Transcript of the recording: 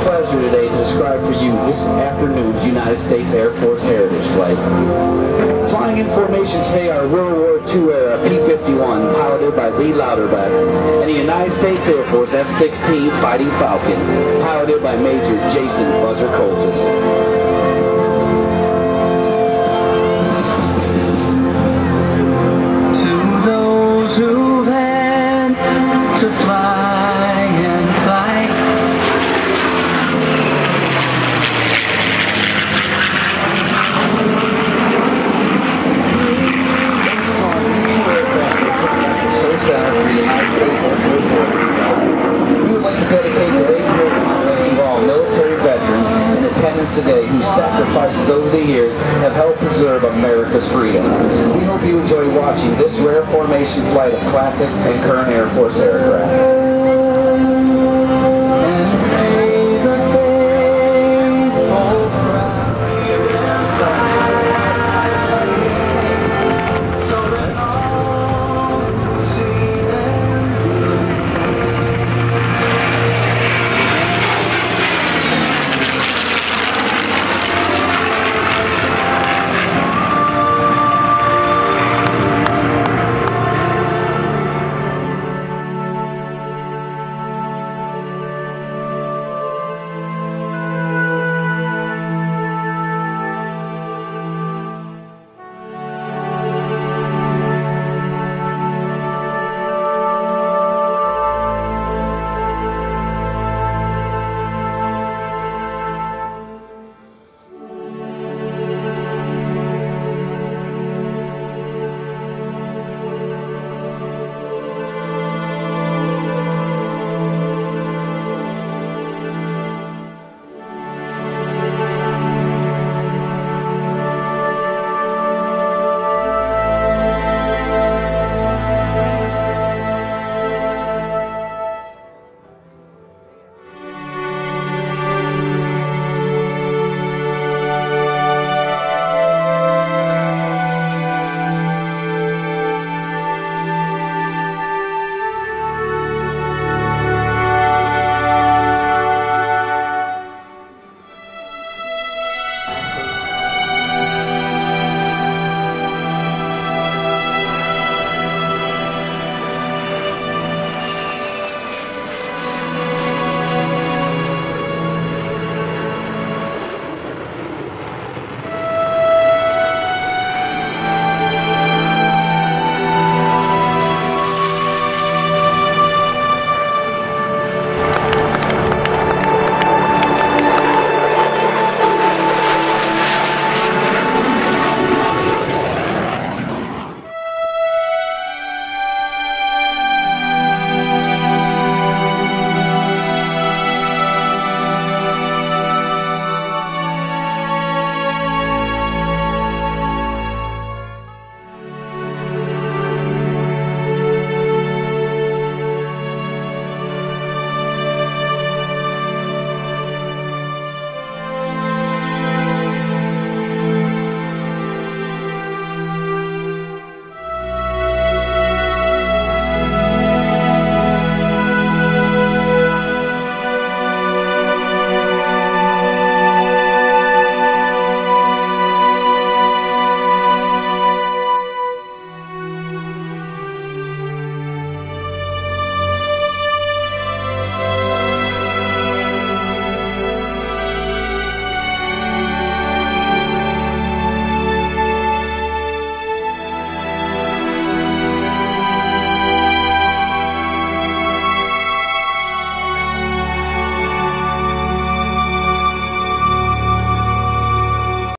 pleasure today to describe for you this afternoon's United States Air Force Heritage Flight. Flying in formation today are World War II era P-51 piloted by Lee Louderback and the United States Air Force F-16 Fighting Falcon piloted by Major Jason Buzzer Coltis. Who've had to fly and fight, We would like to dedicate today's program to all military veterans in attendance today whose sacrifices over the years have helped preserve America's freedom. We hope you enjoy watching this rare formation flight of classic and current Air Force aircraft.